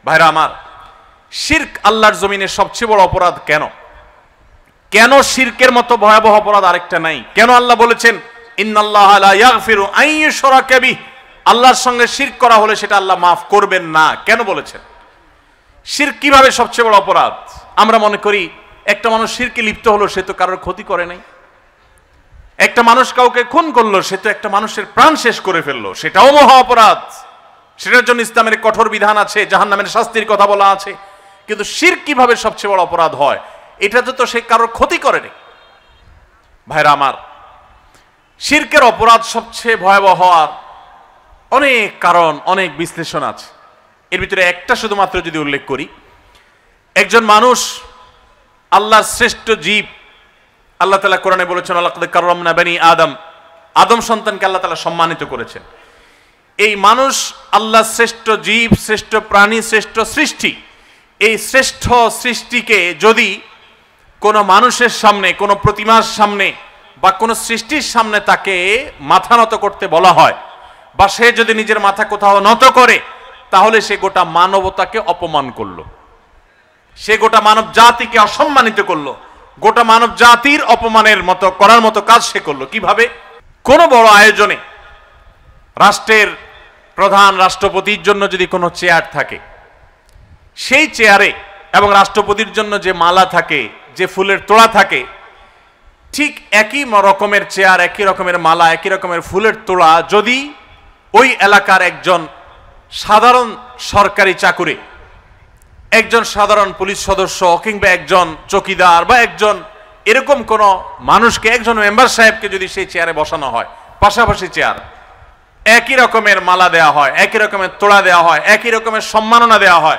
ভাইরা আমার, শিরক আল্লাহর জমিনে সবচেয়ে বড় অপরাধ। কেন কেন শিরকের মতো ভয়াবহ অপরাধ আরেকটা নাই? কেন আল্লাহ বলেছেন ইন্নাল্লাহা লা ইয়াগফিরু আন ইউশরাকা বিহি, আল্লাহর সঙ্গে শিরক করা হলে সেটা আল্লাহ মাফ করবেন না? কেন বলেছেন? শিরক কিভাবে সবচেয়ে বড় অপরাধ? আমরা মনে করি একটা মানুষ শিরকে লিপ্ত হলো, সে তো কারোর ক্ষতি করে নাই। একটা মানুষ কাউকে খুন করলো, সে তো একটা মানুষের প্রাণ শেষ করে ফেললো, সেটাও মহা অপরাধ। সেটার জন্য ইসলামের কঠোর বিধান আছে, জাহান্নামের শাস্তির কথা বলা আছে। কিন্তু শিরক কিভাবে সবচেয়ে বড় অপরাধ হয়? এটা তো সে কারোর ক্ষতি করেনি। ভাইরা আমার, শিরকের অপরাধ সবচেয়ে ভয়াবহ হওয়ার অনেক কারণ, অনেক বিশ্লেষণ আছে। এর ভিতরে একটা শুধুমাত্র যদি উল্লেখ করি, একজন মানুষ আল্লাহর শ্রেষ্ঠ জীব। আল্লাহ তাআলা কোরআনে বলেছেন ওয়ালাকাদ কাররামনা বানি আদম, আদম সন্তানকে আল্লাহ তাআলা সম্মানিত করেছেন। এই মানুষ আল্লাহর শ্রেষ্ঠ জীব, শ্রেষ্ঠ প্রাণী, শ্রেষ্ঠ সৃষ্টি। এই শ্রেষ্ঠ সৃষ্টিকে যদি কোনো মানুষের সামনে, কোনো প্রতিমার সামনে বা কোনো সৃষ্টির সামনে তাকে মাথা নত করতে বলা হয়, বা সে যদি নিজের মাথা কোথাও নত করে, তাহলে সে গোটা মানবতাকে অপমান করলো, সে গোটা মানব জাতিকে অসম্মানিত করলো, গোটা মানব জাতির অপমানের মতো করার মতো কাজ সে করলো। কিভাবে? কোনো বড় আয়োজনে রাষ্ট্রের প্রধান রাষ্ট্রপতির জন্য যদি কোনো চেয়ার থাকে, সেই চেয়ারে এবং রাষ্ট্রপতির জন্য যে মালা থাকে, যে ফুলের তোড়া থাকে, ঠিক একই রকমের চেয়ার, একই রকমের মালা, একই রকমের ফুলের তোড়া যদি ওই এলাকার একজন সাধারণ সরকারি চাকুরে, একজন সাধারণ পুলিশ সদস্য কিংবা একজন চৌকিদার বা একজন এরকম কোন মানুষকে, একজন মেম্বার সাহেবকে যদি সেই চেয়ারে বসানো হয়, পাশাপাশি চেয়ার, একই রকমের মালা দেওয়া হয়, একই রকমের তোড়া দেওয়া হয়, একই রকমের সম্মাননা দেওয়া হয়,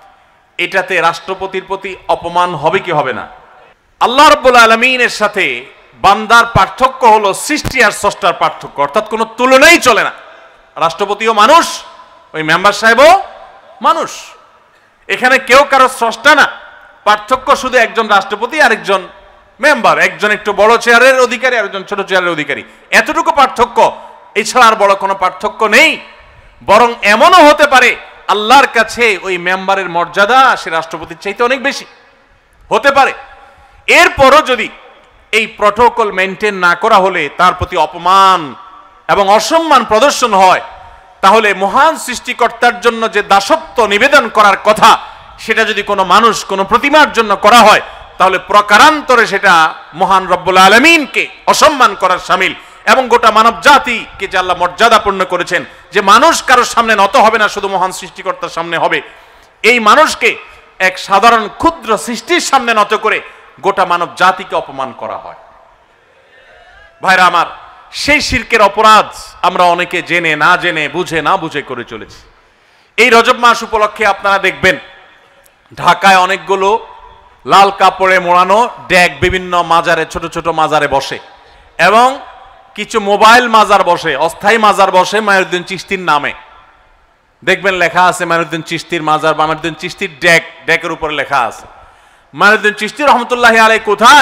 এটাতে রাষ্ট্রপতির প্রতি অপমান হবে কি হবে না? আল্লাহ রাব্বুল আলামিনের সাথে বান্দার পার্থক্য হলো সৃষ্টি আর স্রষ্টার পার্থক্য, অর্থাৎ কোনো তুলনাই চলে না। রাষ্ট্রপতিও মানুষ, ওই মেম্বার সাহেবও মানুষ। এখানে কেউ কারো স্রষ্টা না। পার্থক্য শুধু একজন রাষ্ট্রপতি আর একজন মেম্বার, একজন একটু বড় চেয়ারের অধিকারী আর একজন ছোট চেয়ারের অধিকারী, এতটুকু পার্থক্য। এছাড়া আর বড় কোনো পার্থক্য নেই। বরং এমনও হতে পারে আল্লাহর কাছে ওই মেম্বারের মর্যাদা সে রাষ্ট্রপতির চাইতে অনেক বেশি হতে পারে। এরপরও যদি এই প্রটোকল মেনটেন না করা হলে তার প্রতি অপমান এবং অসম্মান প্রদর্শন হয়, তাহলে মহান সৃষ্টিকর্তার জন্য যে দাসত্ব নিবেদন করার কথা, সেটা যদি কোনো মানুষ, কোনো প্রতিমার জন্য করা হয়, তাহলে প্রকারান্তরে সেটা মহান রব্বুল আলামিনকে অসম্মান করার শামিল। এবং গোটা মানব জাতিকে যে আল্লাহ মর্যাদাপূর্ণ করেছেন, যে মানুষ কারোর সামনে নত হবে না, শুধু মহান সৃষ্টিকর্তার সামনে হবে, এই মানুষকে এক সাধারণ ক্ষুদ্র সৃষ্টির সামনে নত করে গোটা মানব জাতিকে অপমান করা হয়। ভাইরা আমার, সেই শিরকের অপরাধ আমরা অনেকে জেনে না জেনে, বুঝে না বুঝে করে চলেছি। এই রজব মাস উপলক্ষে আপনারা দেখবেন ঢাকায় অনেকগুলো লাল কাপড়ে মোড়ানো ড্যাগ বিভিন্ন মাজারে, ছোট ছোট মাজারে বসে, এবং কিছু মোবাইল মাজার বসে, অস্থায়ী মাজার বসে মাইনুদ্দিন চিশতির নামে। দেখবেন লেখা আছে মাইনুদ্দিন চিশতির মাজার বা মাইনুদ্দিন চিশতির ড্যাগ, ড্যাগের উপরে লেখা আছে মাইনুদ্দিন চিশতি রহমতুল্লাহি আলাইহি কোথায়,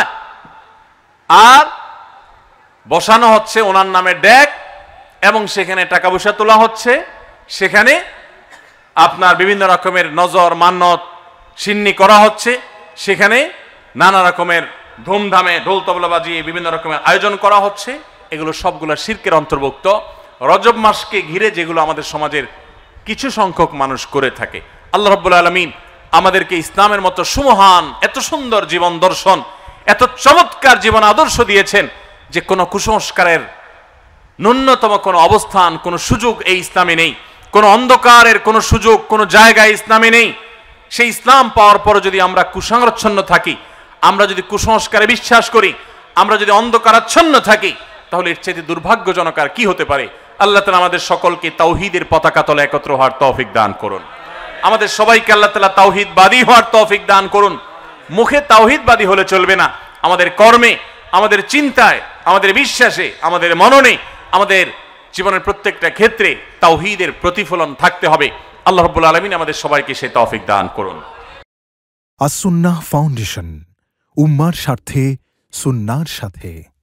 আর বসানো হচ্ছে ওনার নামে ড্যাগ, এবং সেখানে টাকা পয়সা তোলা হচ্ছে, সেখানে আপনার বিভিন্ন রকমের নজর মান্নত সিন্নি করা হচ্ছে, সেখানে নানা রকমের ধুমধামে ঢোল তবলা বাজিয়ে বিভিন্ন রকমের আয়োজন করা হচ্ছে। এগুলো সবগুলো শিরকের অন্তর্ভুক্ত। রজব মাসকে ঘিরে যেগুলো আমাদের সমাজের কিছু সংখ্যক মানুষ করে থাকে। আল্লাহ রাব্বুল আলামিন আমাদেরকে ইসলামের মতো সুমহান, এত সুন্দর জীবন দর্শন, এত চমৎকার জীবন আদর্শ দিয়েছেন যে কোনো কুসংস্কারের ন্যূনতম কোনো অবস্থান, কোনো সুযোগ এই ইসলামে নেই। কোনো অন্ধকারের কোনো সুযোগ, কোনো জায়গায় ইসলামে নেই। সেই ইসলাম পাওয়ার পর যদি আমরা কুসংরচ্ছন্ন থাকি, আমরা যদি কুসংস্কারে বিশ্বাস করি, আমরা যদি অন্ধকারাচ্ছন্ন থাকি, তাহলে এর চাইতে দুর্ভাগ্যজনক আর কি হতে পারে? আল্লাহ তাআলা আমাদের সকলকে তাওহীদের পতাকা তলে একত্র হওয়ার তৌফিক দান করুন। আমাদের সবাইকে আল্লাহ তাআলা তাওহীদবাদী হওয়ার তৌফিক দান করুন। মুখে তাওহীদবাদী হলে চলবে না, আমাদের কর্মে, আমাদের চিন্তায়, আমাদের বিশ্বাসে, আমাদের মননে, আমাদের জীবনের প্রত্যেকটা ক্ষেত্রে তাওহীদের প্রতিফলন থাকতে হবে। আল্লাহ রাব্বুল আলামিন আমাদের সবাইকে সেই তৌফিক দান করুন। আস-সুন্নাহ ফাউন্ডেশন, উম্মার স্বার্থে সুন্নাহর সাথে।